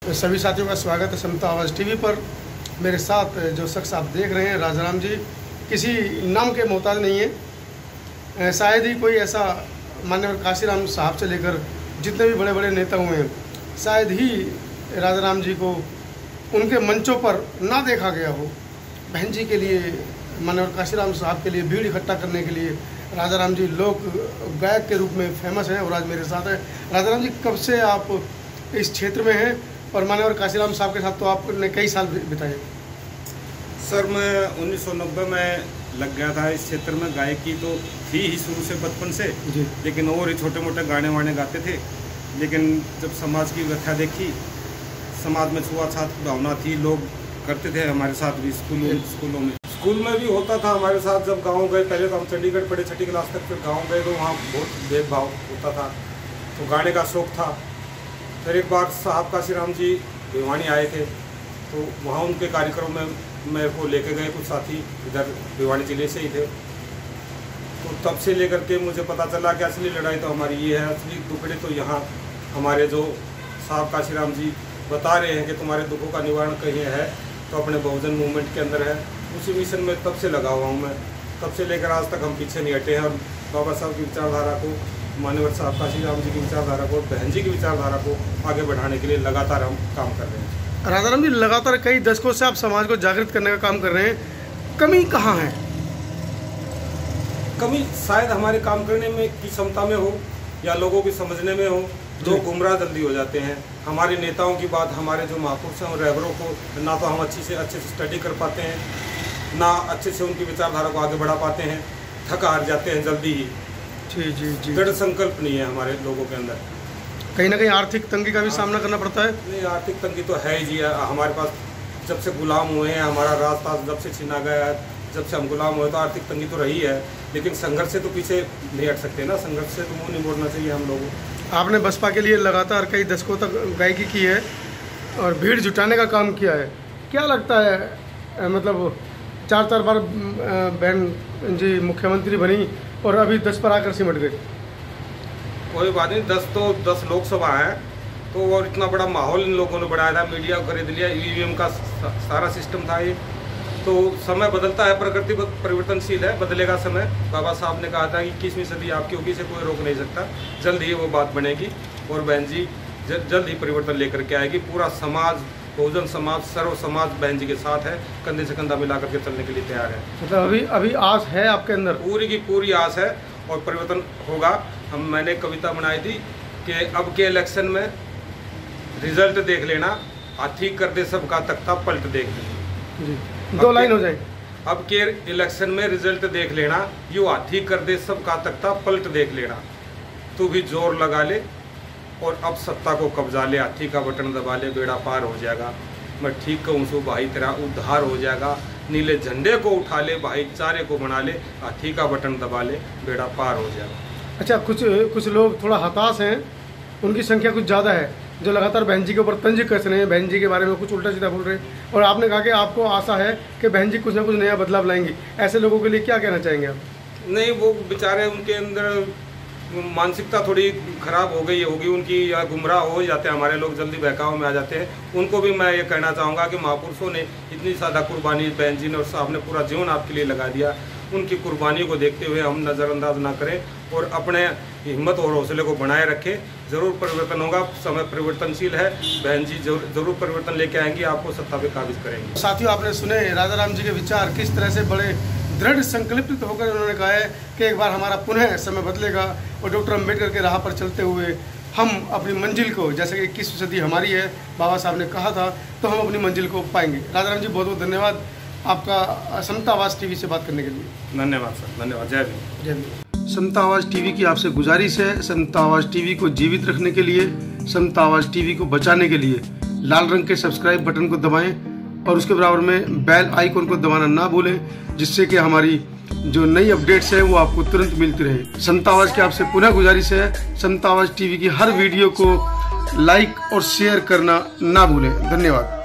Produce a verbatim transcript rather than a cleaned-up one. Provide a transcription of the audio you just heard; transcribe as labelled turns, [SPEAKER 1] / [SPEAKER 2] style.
[SPEAKER 1] सभी साथियों का स्वागत है समता आवाज़ टीवी पर। मेरे साथ जो शख्स आप देख रहे हैं राजाराम जी किसी नाम के मोहताज नहीं है। शायद ही कोई ऐसा माननीय काशीराम साहब से लेकर जितने भी बड़े बड़े नेता हुए हैं, शायद ही राजाराम जी को उनके मंचों पर ना देखा गया हो। बहन जी के लिए, माननीय काशीराम साहब के लिए भीड़ इकट्ठा करने के लिए राजाराम जी लोक गायक के रूप में फेमस हैं और आज मेरे साथ है। राजाराम जी, कब से आप इस क्षेत्र में हैं और माननीय काशीराम साहब के साथ तो आपने कई साल बिताए?
[SPEAKER 2] सर, मैं उन्नीस सौ नब्बे में लग गया था इस क्षेत्र में। गायकी तो थी ही शुरू से, बचपन से जी, लेकिन और ही छोटे मोटे गाने वाने गाते थे। लेकिन जब समाज की व्यथा देखी, समाज में छुआछूत की भावना थी, लोग करते थे हमारे साथ भी स्कूलों स्कूलों में स्कूल में भी होता था हमारे साथ। जब गाँव गए, पहले तो हम चंडीगढ़ पढ़े छठी क्लास तक, फिर गाँव गए तो वहाँ बहुत भेदभाव होता था, तो गाने का शौक़ था। फिर एक बार साहब काशीराम जी भिवानी आए थे, तो वहाँ उनके कार्यक्रम में मेरे को लेके गए कुछ साथी, इधर भिवानी जिले से ही थे। तो तब से लेकर के मुझे पता चला कि असली लड़ाई तो हमारी ये है, असली दुखड़े तो यहाँ हमारे जो साहब काशीराम जी बता रहे हैं कि तुम्हारे दुखों का निवारण कहीं है, तो अपने बहुजन मूवमेंट के अंदर है। उसी मिशन में तब से लगा हुआ हूँ मैं। तब से लेकर आज तक हम पीछे नहीं हटे हैं और बाबा साहब की विचारधारा को, माननीय साहब काशीराम जी की विचारधारा को, बहन जी की विचारधारा को आगे बढ़ाने के लिए लगातार हम काम कर रहे हैं।
[SPEAKER 1] राजाराम जी, लगातार कई दशकों से आप समाज को जागृत करने का काम कर रहे हैं, कमी कहाँ है?
[SPEAKER 2] कमी शायद हमारे काम करने में की क्षमता में हो या लोगों की समझने में हो। लोग गुमराह जल्दी हो जाते हैं। हमारे नेताओं की बात, हमारे जो महापुरुष हैं, रहबरों को ना तो हम अच्छी से अच्छे से स्टडी कर पाते हैं, ना अच्छे से उनकी विचारधारा को आगे बढ़ा पाते हैं, थक हार जाते हैं जल्दी ही।
[SPEAKER 1] जी जी जी
[SPEAKER 2] दृढ़ संकल्प नहीं है हमारे लोगों के अंदर।
[SPEAKER 1] कहीं ना कहीं आर्थिक तंगी का भी सामना करना पड़ता है।
[SPEAKER 2] नहीं, आर्थिक तंगी तो है ही जी। हमारे पास जब से गुलाम हुए हैं, हमारा रास्ता जब से छीना गया है, जब से हम गुलाम हुए, तो आर्थिक तंगी तो रही है। लेकिन संघर्ष से तो पीछे नहीं हट सकते ना, संघर्ष से तो मुँह नहीं मोड़ना चाहिए हम लोगों को।
[SPEAKER 1] आपने बसपा के लिए लगातार कई दशकों तक गायकी की है और भीड़ जुटाने का काम किया है। क्या लगता है, मतलब चार चार बार बहन जी मुख्यमंत्री बनी और अभी दस पर आकर सिमट गई?
[SPEAKER 2] कोई बात नहीं, दस तो दस लोकसभा है, तो और इतना बड़ा माहौल इन लोगों ने बढ़ाया था, मीडिया को खरीद लिया, ईवीएम का सारा सिस्टम था ये। तो समय बदलता है, प्रकृति परिवर्तनशील है, बदलेगा समय। बाबा साहब ने कहा था कि इक्कीसवीं सदी आपकी होगी, इसे कोई रोक नहीं सकता। जल्द ही वो बात बनेगी और बहन जी जल्द ही परिवर्तन लेकर के आएगी। पूरा समाज, बहुजन समाज, सर्व समाज बहन जी के साथ है, कंधे से कंधा मिला करके चलने के लिए तैयार है।
[SPEAKER 1] मतलब अभी अभी आस है आपके अंदर?
[SPEAKER 2] पूरी की पूरी आस है और परिवर्तन होगा। हम मैंने कविता बनाई थी कि अब के इलेक्शन में रिजल्ट देख लेना, हाथी कर दे सबका तख्ता पलट देख लेना।
[SPEAKER 1] दो लाइन हो जाए।
[SPEAKER 2] अब के इलेक्शन में रिजल्ट देख लेना, यू हाथी कर दे सबका तख्ता पलट देख लेना। तू भी जोर लगा ले और अब सत्ता को कब्जा ले, हाथी का बटन दबा ले, बेड़ा पार हो जाएगा। मैं ठीक कहूँ सो भाई, तेरा उद्धार हो जाएगा। नीले झंडे को उठा ले, भाईचारे को बना ले, हाथी का बटन दबा ले, बेड़ा पार हो जाएगा।
[SPEAKER 1] अच्छा, कुछ कुछ लोग थोड़ा हताश हैं, उनकी संख्या कुछ ज़्यादा है, जो लगातार बहन जी के ऊपर तंज कस रहे हैं, बहन जी के बारे में कुछ उल्टा सीधा बोल रहे हैं, और आपने कहा कि आपको आशा है कि बहन जी कुछ ना कुछ नया बदलाव लाएंगी। ऐसे लोगों के लिए क्या कहना चाहेंगे आप?
[SPEAKER 2] नहीं, वो बेचारे, उनके अंदर मानसिकता थोड़ी खराब हो गई होगी उनकी, या गुमराह हो जाते हैं हमारे लोग, जल्दी बहकाव में आ जाते हैं। उनको भी मैं ये कहना चाहूँगा कि महापुरुषों ने इतनी ज़्यादा कुर्बानी, बहन जी ने और साहब ने पूरा जीवन आपके लिए लगा दिया। उनकी कुर्बानी को देखते हुए हम नज़रअंदाज ना करें और अपने हिम्मत और हौसले को बनाए रखें। ज़रूर परिवर्तन होगा, समय परिवर्तनशील है। बहन जी जरूर जरूर परिवर्तन लेके आएंगी, आपको सत्ता पे काबिज करेंगे।
[SPEAKER 1] साथियों, आपने सुने राजाराम जी के विचार, किस तरह से बड़े दृढ़ संकल्पित होकर उन्होंने कहा है कि एक बार हमारा पुनः समय बदलेगा और डॉक्टर अम्बेडकर के राह पर चलते हुए हम अपनी मंजिल को, जैसे कि इक्कीसवीं सदी हमारी है, बाबा साहब ने कहा था, तो हम अपनी मंजिल को पाएंगे। राजाराम जी, बहुत बहुत धन्यवाद आपका समता आवाज़ टीवी से बात करने के लिए।
[SPEAKER 2] धन्यवाद सर, धन्यवाद। जय भीम।
[SPEAKER 1] जय भीम। समता आवाज़ टीवी की आपसे गुजारिश है, समता आवाज़ टीवी को जीवित रखने के लिए, समता आवाज़ टीवी को बचाने के लिए लाल रंग के सब्सक्राइब बटन को दबाएं और उसके बराबर में बेल आइकन को दबाना ना भूलें, जिससे कि हमारी जो नई अपडेट्स है वो आपको तुरंत मिलती रहे। समता आवाज़ की आपसे पुनः गुजारिश है, समता आवाज़ टीवी की हर वीडियो को लाइक और शेयर करना ना भूलें। धन्यवाद।